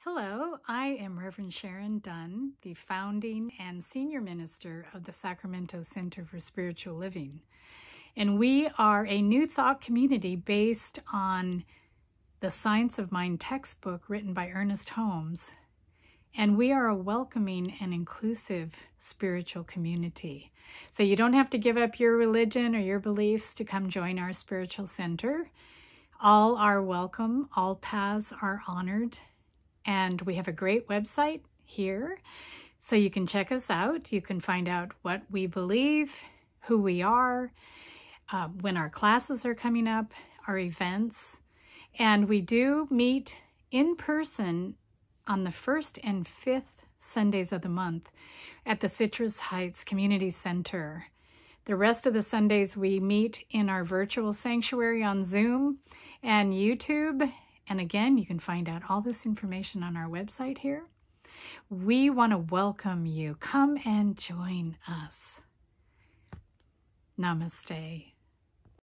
Hello, I am Reverend Sharon Dunn, the founding and senior minister of the Sacramento Center for Spiritual Living. And we are a New Thought community based on the Science of Mind textbook written by Ernest Holmes. And we are a welcoming and inclusive spiritual community. So you don't have to give up your religion or your beliefs to come join our spiritual center. All are welcome, all paths are honored. And we have a great website here, so you can check us out. You can find out what we believe, who we are, when our classes are coming up, our events. And we do meet in person on the 1st and 5th Sundays of the month at the Citrus Heights Community Center. The rest of the Sundays we meet in our virtual sanctuary on Zoom and YouTube. And again, you can find out all this information on our website here. We want to welcome you. Come and join us. Namaste.